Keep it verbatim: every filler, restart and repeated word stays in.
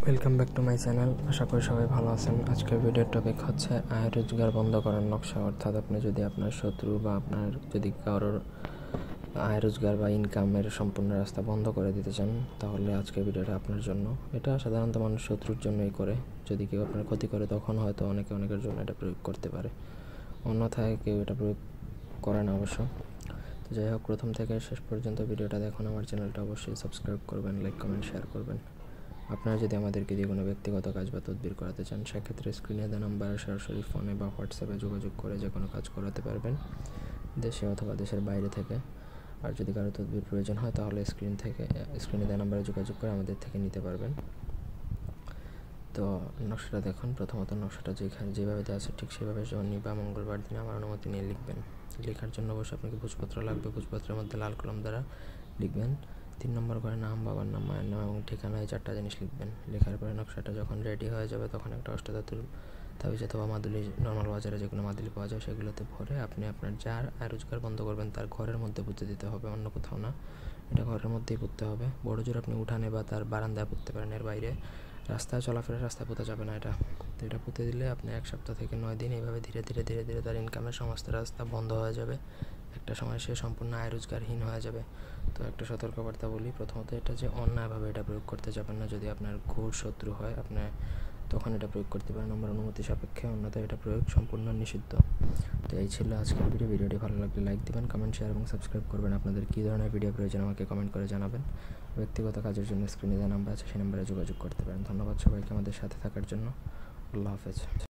Welcome back to my channel. আশা করি সবাই ভালো আছেন। আজকের ভিডিওর টপিক হচ্ছে আয় রোজগার বন্ধ করার নকশা। অর্থাৎ আপনি যদি আপনার শত্রু বা আপনার যদি কারোর আয় রোজগার বা ইনকামের সম্পূর্ণ রাস্তা বন্ধ করে দিতে চান, তাহলে আজকের ভিডিওটা আপনার জন্য। এটা সাধারণত মানুষ শত্রুর জন্যই করে। যদি কেউ আপনার ক্ষতি করে তখন হয়তো অনেকে অনেকের জন্য এটা প্রয়োগ করতে পারে, অন্যথায় কেউ এটা প্রয়োগ করে না অবশ্য। তো যাই হোক, প্রথম থেকে শেষ পর্যন্ত ভিডিওটা দেখুন। আমার চ্যানেলটা অবশ্যই সাবস্ক্রাইব করবেন, লাইক কমেন্ট শেয়ার করবেন। আপনারা যদি আমাদেরকে দিয়ে কোনো ব্যক্তিগত কাজ বা তদবির করাতে চান, সেক্ষেত্রে স্ক্রিনে দেওয়া নাম্বারে সরাসরি ফোনে বা হোয়াটসঅ্যাপে যোগাযোগ করে যে কোনো কাজ করাতে পারবেন, দেশে অথবা দেশের বাইরে থেকে। আর যদি কারো তদবির প্রয়োজন হয় তাহলে স্ক্রিন থেকে স্ক্রিনে দেওয়া নাম্বারে যোগাযোগ করে আমাদের থেকে নিতে পারবেন। তো নকশাটা দেখুন। প্রথমত নকশাটা যেখানে যেভাবে দেওয়া আছে ঠিক সেভাবে শনি বা মঙ্গলবার দিনে আমার অনুমতি নিয়ে লিখবেন। লেখার জন্য অবশ্যই আপনাকে ভোজপত্র লাগবে। ভোজপত্রের মধ্যে লাল কলম দ্বারা লিখবেন। তিন নম্বর ঘরে নাম, বাবার নাম, মায়ের নাম এবং ঠিকানা, এই চারটা জিনিস লিখবেন। লেখার পরে নকশাটা যখন রেডি হয়ে যাবে তখন একটা অষ্টাধাতুর তাবিজ অথবা মাদুলি, নর্মাল বাজারে যেগুলো মাদুলি পাওয়া যায় সেগুলোতে ভরে আপনি আপনার যার আয় রোজগার বন্ধ করবেন তার ঘরের মধ্যে পুঁতে দিতে হবে, অন্য কোথাও না। এটা ঘরের মধ্যেই পুঁততে হবে। বড় জোর আপনি উঠানে বা তার বারান্দায় পুঁততে পারেন, এর বাইরে রাস্তায় চলাফেরা রাস্তায় পুঁতা যাবে না এটা। তো এটা পুঁতে দিলে আপনি এক সপ্তাহ থেকে নয় দিন এইভাবে ধীরে ধীরে ধীরে ধীরে তার ইনকামের সমস্ত রাস্তা বন্ধ হয়ে যাবে। একটা সময় সে সম্পূর্ণ আয় রোজগারহীন হয়ে যাবে। তো একটা সতর্কবার্তা বলি, প্রথমত এটা যে অন্যায়ভাবে এটা প্রয়োগ করতে যাবেন না। যদি আপনার ঘোর শত্রু হয় আপনি তখন এটা প্রয়োগ করতে পারেন আমার অনুমতি সাপেক্ষে, অন্যথায় এটা প্রয়োগ সম্পূর্ণ নিষিদ্ধ। তো এই ছিল আজকের ভিডিও। ভিডিওটি ভালো লাগলে লাইক দিবেন, কমেন্ট শেয়ার এবং সাবস্ক্রাইব করবেন। আপনাদের কী ধরনের ভিডিও প্রয়োজন আমাকে কমেন্ট করে জানাবেন। ব্যক্তিগত কাজের জন্য স্ক্রিনে যে নাম্বার আছে সেই নাম্বারে যোগাযোগ করতে পারেন। ধন্যবাদ সবাইকে আমাদের সাথে থাকার জন্য। আল্লাহ হাফেজ।